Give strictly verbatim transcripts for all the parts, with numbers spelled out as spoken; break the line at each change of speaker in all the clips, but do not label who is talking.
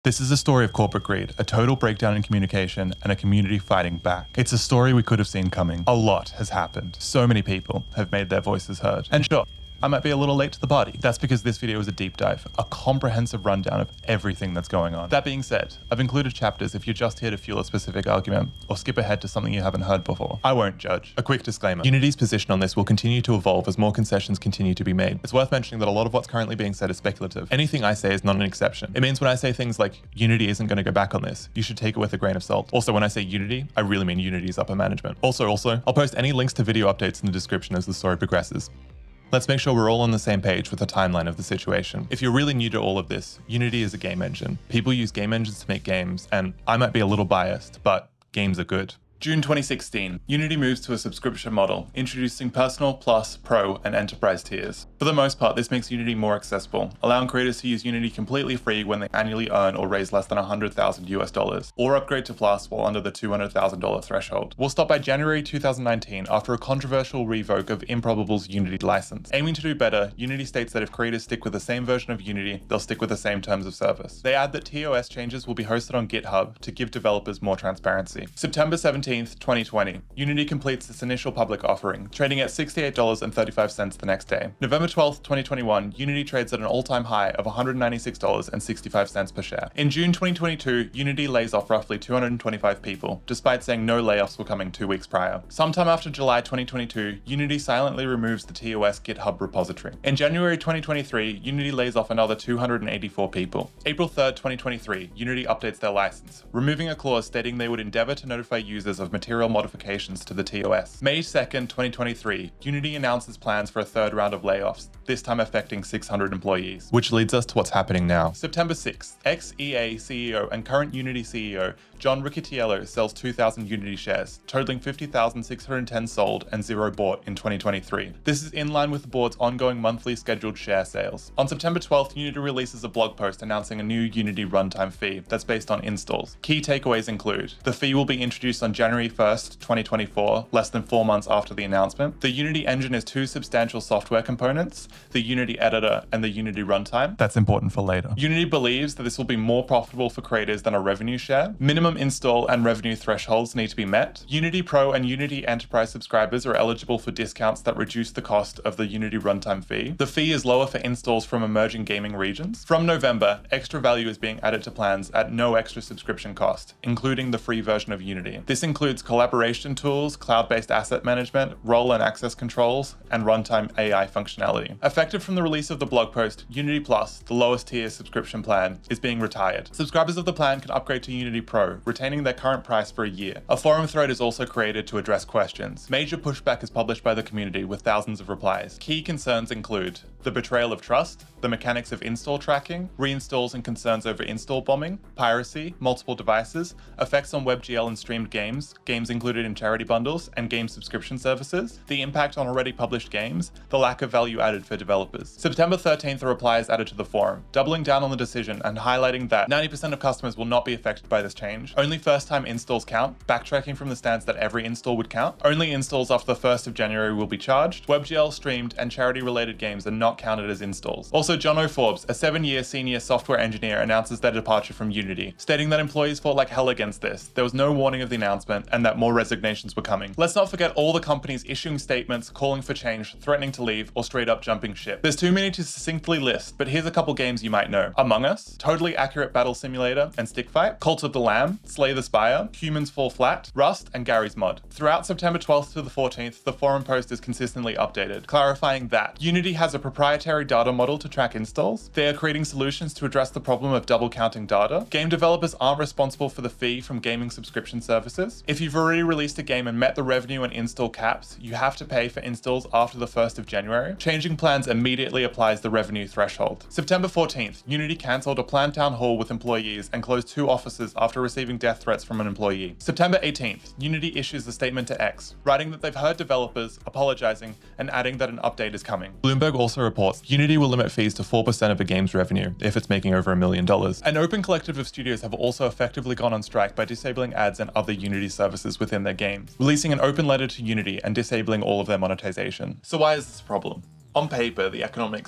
This is a story of corporate greed, a total breakdown in communication, and a community fighting back. It's a story we could have seen coming. A lot has happened. So many people have made their voices heard. And sure, I might be a little late to the party. That's because this video is a deep dive, a comprehensive rundown of everything that's going on. That being said, I've included chapters if you're just here to fuel a specific argument, or skip ahead to something you haven't heard before. I won't judge. A quick disclaimer. Unity's position on this will continue to evolve as more concessions continue to be made. It's worth mentioning that a lot of what's currently being said is speculative. Anything I say is not an exception. It means when I say things like, Unity isn't going to go back on this, you should take it with a grain of salt. Also, when I say Unity, I really mean Unity's upper management. Also, also, I'll post any links to video updates in the description as the story progresses. Let's make sure we're all on the same page with the timeline of the situation. If you're really new to all of this, Unity is a game engine. People use game engines to make games, and I might be a little biased, but games are good. June twenty sixteen, Unity moves to a subscription model, introducing Personal, Plus, Pro, and Enterprise tiers. For the most part, this makes Unity more accessible, allowing creators to use Unity completely free when they annually earn or raise less than one hundred thousand US dollars, or upgrade to Plus while under the two hundred thousand dollar threshold. We'll stop by January two thousand nineteen after a controversial revoke of Improbable's Unity license. Aiming to do better, Unity states that if creators stick with the same version of Unity, they'll stick with the same terms of service. They add that T O S changes will be hosted on GitHub to give developers more transparency. September seventeenth, twenty twenty, Unity completes its initial public offering, trading at sixty-eight dollars and thirty-five cents the next day. November twelfth, twenty twenty-one, Unity trades at an all-time high of one hundred ninety-six dollars and sixty-five cents per share. In June twenty twenty-two, Unity lays off roughly two hundred twenty-five people, despite saying no layoffs were coming two weeks prior. Sometime after July twenty twenty-two, Unity silently removes the T O S GitHub repository. In January twenty twenty-three, Unity lays off another two hundred eighty-four people. April third, twenty twenty-three, Unity updates their license, removing a clause stating they would endeavor to notify users of material modifications to the T O S. May second, twenty twenty-three, Unity announces plans for a third round of layoffs, this time affecting six hundred employees. Which leads us to what's happening now. September sixth, ex-E A C E O and current Unity C E O, John Riccitiello sells two thousand Unity shares, totaling fifty thousand six hundred ten sold and zero bought in twenty twenty-three. This is in line with the board's ongoing monthly scheduled share sales. On September twelfth, Unity releases a blog post announcing a new Unity runtime fee that's based on installs. Key takeaways include, the fee will be introduced on January first, twenty twenty-four, less than four months after the announcement. The Unity engine is two substantial software components, the Unity editor and the Unity runtime. That's important for later. Unity believes that this will be more profitable for creators than a revenue share. Minimum install and revenue thresholds need to be met. Unity Pro and Unity Enterprise subscribers are eligible for discounts that reduce the cost of the Unity runtime fee. The fee is lower for installs from emerging gaming regions. From November, extra value is being added to plans at no extra subscription cost, including the free version of Unity. This includes collaboration tools, cloud-based asset management, role and access controls, and runtime A I functionality. Effective from the release of the blog post, Unity Plus, the lowest tier subscription plan, is being retired. Subscribers of the plan can upgrade to Unity Pro, retaining their current price for a year. A forum thread is also created to address questions. Major pushback is published by the community with thousands of replies. Key concerns include the betrayal of trust, the mechanics of install tracking, reinstalls and concerns over install bombing, piracy, multiple devices, effects on WebGL and streamed games, games included in charity bundles, and game subscription services, the impact on already published games, the lack of value added for developers. September thirteenth, a reply is added to the forum, doubling down on the decision and highlighting that ninety percent of customers will not be affected by this change. Only first-time installs count, backtracking from the stance that every install would count. Only installs after the first of January will be charged. WebGL, streamed, and charity-related games are not counted as installs. Also, John O. Forbes, a seven-year senior software engineer, announces their departure from Unity, stating that employees fought like hell against this. There was no warning of the announcement and that more resignations were coming. Let's not forget all the companies issuing statements, calling for change, threatening to leave, or straight up jumping ship. There's too many to succinctly list, but here's a couple games you might know. Among Us, Totally Accurate Battle Simulator and Stick Fight, Cult of the Lamb, Slay the Spire, Humans Fall Flat, Rust, and Gary's Mod. Throughout September twelfth to the fourteenth, the forum post is consistently updated, clarifying that Unity has a proprietary data model to track installs. They are creating solutions to address the problem of double counting data. Game developers aren't responsible for the fee from gaming subscription services. If you've already released a game and met the revenue and install caps, you have to pay for installs after the first of January. Changing plans immediately applies the revenue threshold. September fourteenth, Unity cancelled a planned town hall with employees and closed two offices after receiving death threats from an employee. September eighteenth, Unity issues a statement to X, writing that they've heard developers, apologizing, and adding that an update is coming. Bloomberg also reports Unity will limit fees to four percent of a game's revenue if it's making over a million dollars. An open collective of studios have also effectively gone on strike by disabling ads and other Unity services within their games, releasing an open letter to Unity and disabling all of their monetization. So why is this a problem? On paper, the economics are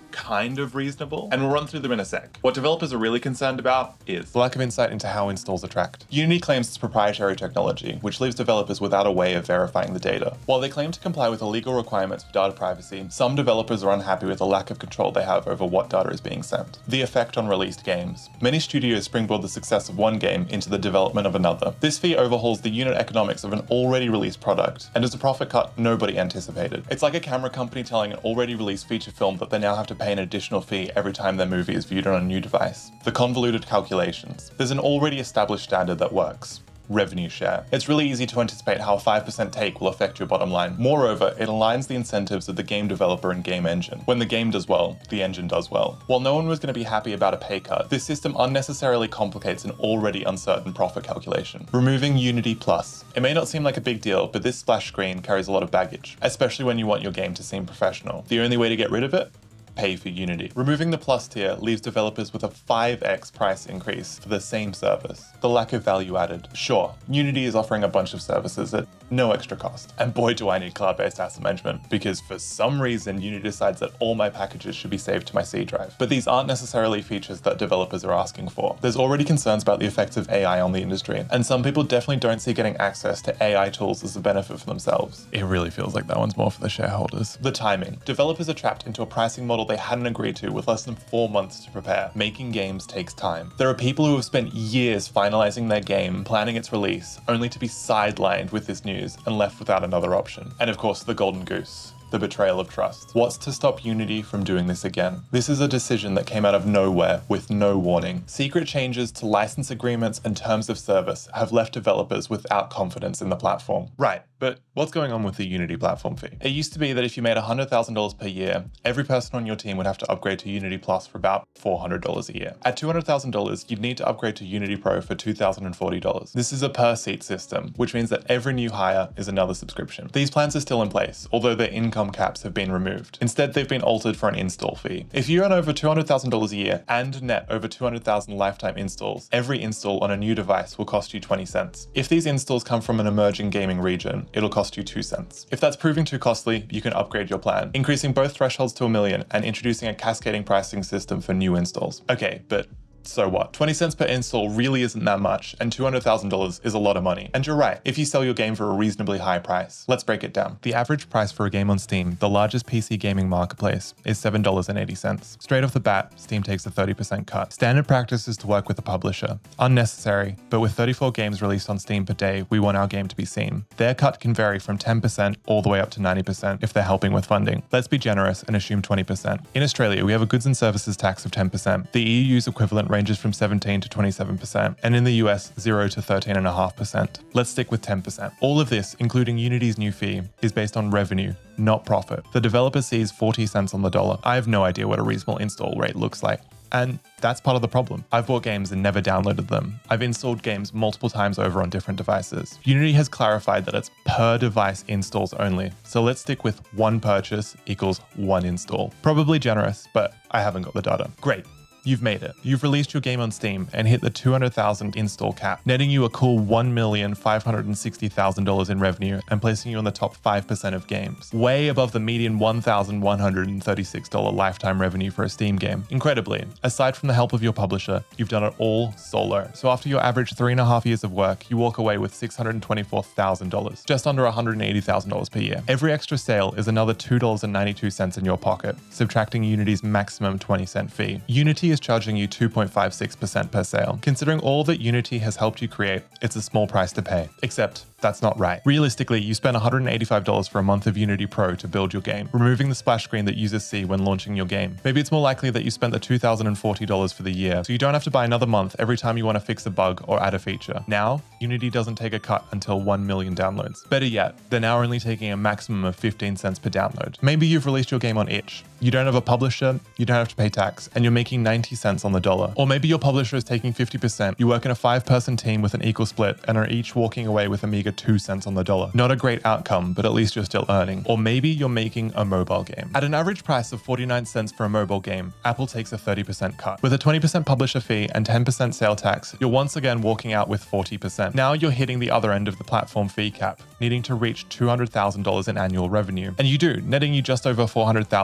kind of reasonable, and we'll run through them in a sec. What developers are really concerned about is the lack of insight into how installs are tracked. Unity claims it's proprietary technology, which leaves developers without a way of verifying the data. While they claim to comply with the legal requirements for data privacy, some developers are unhappy with the lack of control they have over what data is being sent. The effect on released games. Many studios springboard the success of one game into the development of another. This fee overhauls the unit economics of an already released product, and is a profit cut nobody anticipated. It's like a camera company telling an already released feature film that they now have to pay an additional fee every time their movie is viewed on a new device. The convoluted calculations. There's an already established standard that works. Revenue share. It's really easy to anticipate how a five percent take will affect your bottom line. Moreover, it aligns the incentives of the game developer and game engine. When the game does well, the engine does well. While no one was going to be happy about a pay cut, this system unnecessarily complicates an already uncertain profit calculation. Removing Unity Plus. It may not seem like a big deal, but this splash screen carries a lot of baggage, especially when you want your game to seem professional. The only way to get rid of it? Pay for Unity. Removing the Plus tier leaves developers with a five X price increase for the same service. The lack of value added. Sure, Unity is offering a bunch of services at no extra cost. And boy do I need cloud-based asset management, because for some reason Unity decides that all my packages should be saved to my C drive. But these aren't necessarily features that developers are asking for. There's already concerns about the effects of A I on the industry, and some people definitely don't see getting access to A I tools as a benefit for themselves. It really feels like that one's more for the shareholders. The timing. Developers are trapped into a pricing model they hadn't agreed to with less than four months to prepare. Making games takes time. There are people who have spent years finalizing their game, planning its release, only to be sidelined with this news and left without another option. And of course, the golden goose. The betrayal of trust. What's to stop Unity from doing this again? This is a decision that came out of nowhere with no warning. Secret changes to license agreements and terms of service have left developers without confidence in the platform. Right, but what's going on with the Unity platform fee? It used to be that if you made one hundred thousand dollars per year, every person on your team would have to upgrade to Unity Plus for about four hundred dollars a year. At two hundred thousand dollars, you'd need to upgrade to Unity Pro for two thousand forty dollars. This is a per seat system, which means that every new hire is another subscription. These plans are still in place, although their income caps have been removed. Instead, they've been altered for an install fee. If you earn over two hundred thousand dollars a year and net over two hundred thousand lifetime installs, every install on a new device will cost you twenty cents. If these installs come from an emerging gaming region, it'll cost you two cents. If that's proving too costly, you can upgrade your plan, increasing both thresholds to a million and introducing a cascading pricing system for new installs. Okay, but so what? twenty cents per install really isn't that much, and two hundred thousand dollars is a lot of money. And you're right, if you sell your game for a reasonably high price. Let's break it down. The average price for a game on Steam, the largest P C gaming marketplace, is seven dollars and eighty cents. Straight off the bat, Steam takes a thirty percent cut. Standard practice is to work with a publisher. Unnecessary, but with thirty-four games released on Steam per day, we want our game to be seen. Their cut can vary from ten percent all the way up to ninety percent if they're helping with funding. Let's be generous and assume twenty percent. In Australia, we have a goods and services tax of ten percent. The E U's equivalent ranges from seventeen to twenty-seven percent, and in the U S, zero to thirteen point five percent. Let's stick with ten percent. All of this, including Unity's new fee, is based on revenue, not profit. The developer sees forty cents on the dollar. I have no idea what a reasonable install rate looks like. And that's part of the problem. I've bought games and never downloaded them. I've installed games multiple times over on different devices. Unity has clarified that it's per device installs only. So let's stick with one purchase equals one install. Probably generous, but I haven't got the data. Great. You've made it. You've released your game on Steam and hit the two hundred thousand install cap, netting you a cool one million five hundred sixty thousand dollars in revenue and placing you in the top five percent of games. Way above the median one thousand one hundred thirty-six dollars lifetime revenue for a Steam game. Incredibly, aside from the help of your publisher, you've done it all solo. So after your average three and a half years of work, you walk away with six hundred twenty-four thousand dollars, just under one hundred eighty thousand dollars per year. Every extra sale is another two dollars and ninety-two cents in your pocket, subtracting Unity's maximum twenty cent fee. Unity is charging you two point five six percent per sale. Considering all that Unity has helped you create, it's a small price to pay. Except that's not right. Realistically, you spend one hundred eighty-five dollars for a month of Unity Pro to build your game, removing the splash screen that users see when launching your game. Maybe it's more likely that you spent the two thousand forty dollars for the year, so you don't have to buy another month every time you want to fix a bug or add a feature. Now, Unity doesn't take a cut until one million downloads. Better yet, they're now only taking a maximum of fifteen cents per download. Maybe you've released your game on itch. You don't have a publisher, you don't have to pay tax, and you're making ninety cents on the dollar. Or maybe your publisher is taking fifty percent, you work in a five-person team with an equal split and are each walking away with a meager two cents on the dollar. Not a great outcome, but at least you're still earning. Or maybe you're making a mobile game. At an average price of forty-nine cents for a mobile game, Apple takes a thirty percent cut. With a twenty percent publisher fee and ten percent sale tax, you're once again walking out with forty percent. Now you're hitting the other end of the platform fee cap, needing to reach two hundred thousand dollars in annual revenue. And you do, netting you just over four hundred thousand installs.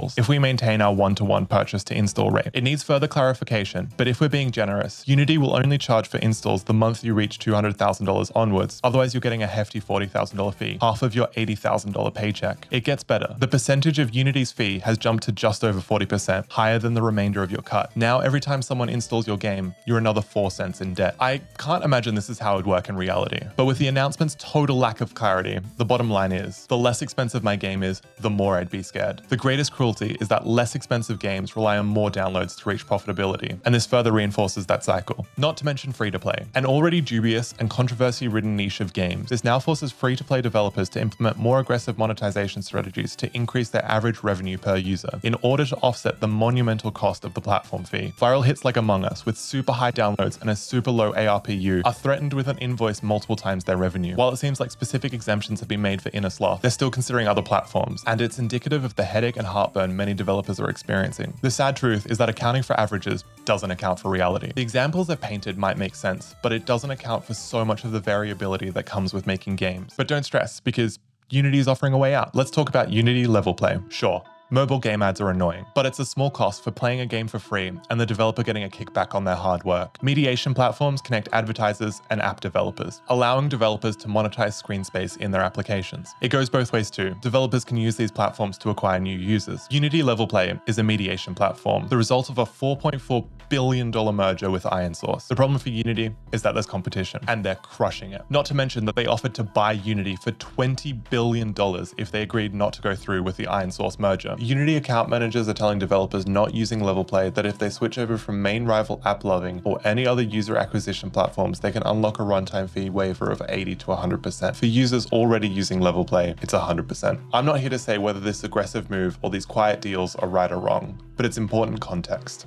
examples if we maintain our one-to-one purchase to install rate. It needs further clarification, but if we're being generous, Unity will only charge for installs the month you reach two hundred thousand dollars onwards, otherwise you're getting a hefty forty thousand dollars fee, half of your eighty thousand dollars paycheck. It gets better. The percentage of Unity's fee has jumped to just over forty percent, higher than the remainder of your cut. Now every time someone installs your game, you're another four cents in debt. I can't imagine this is how it would work in reality, but with the announcement's total lack of clarity, the bottom line is, the less expensive my game is, the more I'd be scared. The greatest cruelty is that less expensive games rely on more downloads to reach profitability, and this further reinforces that cycle. Not to mention free-to-play. An already dubious and controversy-ridden niche of games, this now forces free-to-play developers to implement more aggressive monetization strategies to increase their average revenue per user in order to offset the monumental cost of the platform fee. Viral hits like Among Us, with super high downloads and a super low A R P U, are threatened with an invoice multiple times their revenue. While it seems like specific exemptions have been made for Inner Sloth, they're still considering other platforms, and it's indicative of the headache and heartburn many developers are experiencing. The sad truth is that accounting for averages doesn't account for reality. The examples I've painted might make sense, but it doesn't account for so much of the variability that comes with making games. But don't stress, because Unity is offering a way out. Let's talk about Unity Level Play. Sure, mobile game ads are annoying, but it's a small cost for playing a game for free and the developer getting a kickback on their hard work. Mediation platforms connect advertisers and app developers, allowing developers to monetize screen space in their applications. It goes both ways too. Developers can use these platforms to acquire new users. Unity Level Play is a mediation platform, the result of a four point four billion dollars merger with ironSource. The problem for Unity is that there's competition, and they're crushing it. Not to mention that they offered to buy Unity for twenty billion dollars if they agreed not to go through with the ironSource merger. Unity account managers are telling developers not using Level Play that if they switch over from main rival AppLovin or any other user acquisition platforms, they can unlock a runtime fee waiver of eighty to one hundred percent. For users already using Level Play, it's one hundred percent. I'm not here to say whether this aggressive move or these quiet deals are right or wrong, but it's important context.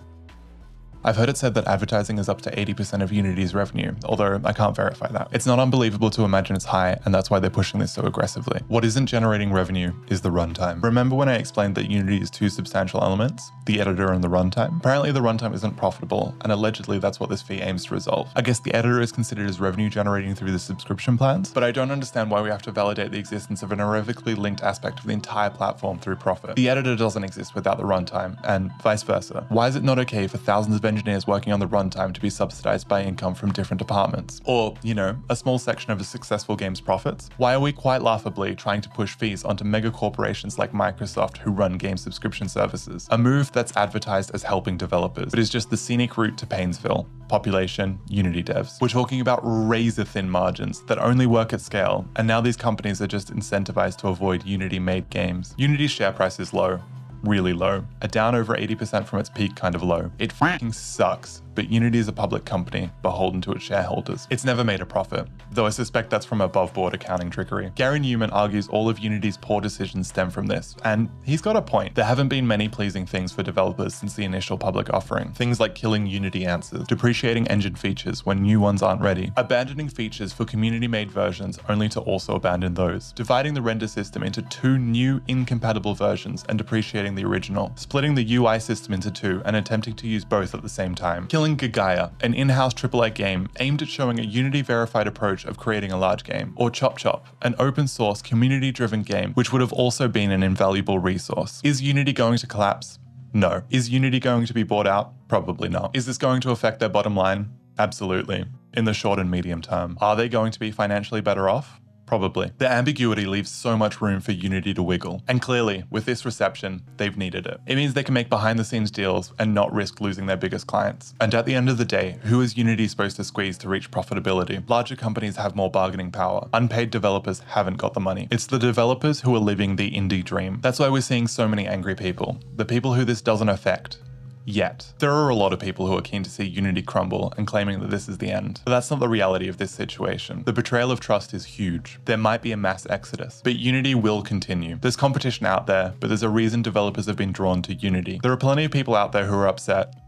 I've heard it said that advertising is up to eighty percent of Unity's revenue, although I can't verify that. It's not unbelievable to imagine it's high, and that's why they're pushing this so aggressively. What isn't generating revenue is the runtime. Remember when I explained that Unity has two substantial elements, the editor and the runtime? Apparently the runtime isn't profitable, and allegedly that's what this fee aims to resolve. I guess the editor is considered as revenue generating through the subscription plans, but I don't understand why we have to validate the existence of an irrevocably linked aspect of the entire platform through profit. The editor doesn't exist without the runtime, and vice versa. Why is it not okay for thousands of engineers working on the runtime to be subsidized by income from different departments? Or, you know, a small section of a successful game's profits? Why are we quite laughably trying to push fees onto mega corporations like Microsoft who run game subscription services? A move that's advertised as helping developers, but is just the scenic route to Painesville. Population, Unity devs. We're talking about razor-thin margins that only work at scale, and now these companies are just incentivized to avoid Unity-made games. Unity's share price is low. Really low, a down over eighty percent from its peak kind of low. It fucking sucks, but Unity is a public company, beholden to its shareholders. It's never made a profit, though I suspect that's from above-board accounting trickery. Gary Newman argues all of Unity's poor decisions stem from this, and he's got a point. There haven't been many pleasing things for developers since the initial public offering. Things like killing Unity answers, depreciating engine features when new ones aren't ready, abandoning features for community-made versions only to also abandon those, dividing the render system into two new incompatible versions and depreciating the original, splitting the U I system into two and attempting to use both at the same time, killing Gagaia, an in-house triple A game aimed at showing a Unity-verified approach of creating a large game, or Chop Chop, an open-source, community-driven game which would have also been an invaluable resource. Is Unity going to collapse? No. Is Unity going to be bought out? Probably not. Is this going to affect their bottom line? Absolutely. In the short and medium term. Are they going to be financially better off? Probably. The ambiguity leaves so much room for Unity to wiggle. And clearly, with this reception, they've needed it. It means they can make behind-the-scenes deals and not risk losing their biggest clients. And at the end of the day, who is Unity supposed to squeeze to reach profitability? Larger companies have more bargaining power. Unpaid developers haven't got the money. It's the developers who are living the indie dream. That's why we're seeing so many angry people. The people who this doesn't affect. Yet. There are a lot of people who are keen to see Unity crumble and claiming that this is the end. But that's not the reality of this situation. The betrayal of trust is huge. There might be a mass exodus, but Unity will continue. There's competition out there, but there's a reason developers have been drawn to Unity. There are plenty of people out there who are upset,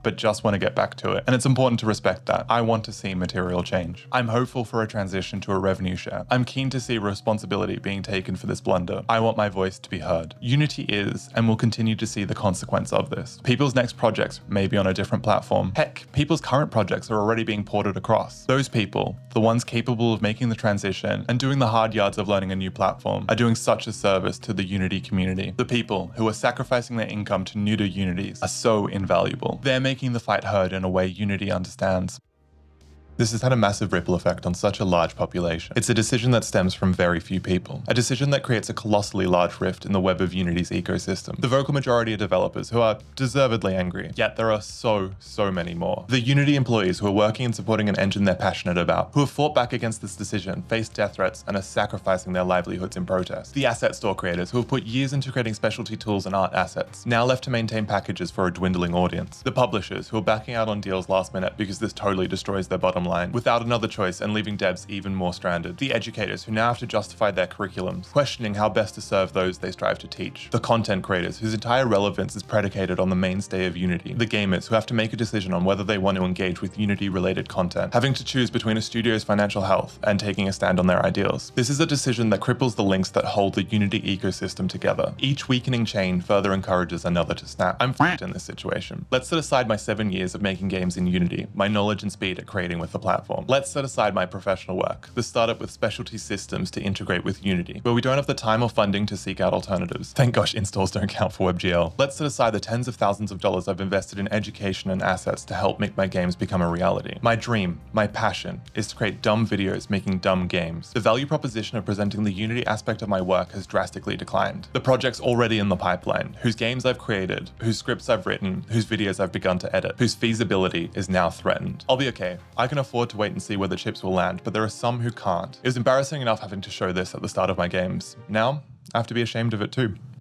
but just want to get back to it. And it's important to respect that. I want to see material change. I'm hopeful for a transition to a revenue share. I'm keen to see responsibility being taken for this blunder. I want my voice to be heard. Unity is and will continue to see the consequence of this. People's next projects may be on a different platform. Heck, people's current projects are already being ported across. Those people, the ones capable of making the transition and doing the hard yards of learning a new platform, are doing such a service to the Unity community. The people who are sacrificing their income to new to Unities are so invaluable. They're making the fight heard in a way Unity understands. This has had a massive ripple effect on such a large population. It's a decision that stems from very few people. A decision that creates a colossally large rift in the web of Unity's ecosystem. The vocal majority are developers who are deservedly angry, yet there are so, so many more. The Unity employees who are working and supporting an engine they're passionate about, who have fought back against this decision, faced death threats, and are sacrificing their livelihoods in protest. The asset store creators who have put years into creating specialty tools and art assets, now left to maintain packages for a dwindling audience. The publishers who are backing out on deals last minute because this totally destroys their bottom line, without another choice and leaving devs even more stranded. The educators who now have to justify their curriculums, questioning how best to serve those they strive to teach. The content creators whose entire relevance is predicated on the mainstay of Unity. The gamers who have to make a decision on whether they want to engage with Unity-related content, having to choose between a studio's financial health and taking a stand on their ideals. This is a decision that cripples the links that hold the Unity ecosystem together. Each weakening chain further encourages another to snap. I'm f***ed in this situation. Let's set aside my seven years of making games in Unity, my knowledge and speed at creating with the platform. Let's set aside my professional work, the startup with specialty systems to integrate with Unity, where we don't have the time or funding to seek out alternatives. Thank gosh installs don't count for WebGL. Let's set aside the tens of thousands of dollars I've invested in education and assets to help make my games become a reality. My dream, my passion, is to create dumb videos making dumb games. The value proposition of presenting the Unity aspect of my work has drastically declined. The projects already in the pipeline, whose games I've created, whose scripts I've written, whose videos I've begun to edit, whose feasibility is now threatened. I'll be okay. I can afford to wait and see where the chips will land, but there are some who can't. It was embarrassing enough having to show this at the start of my games. Now, I have to be ashamed of it too.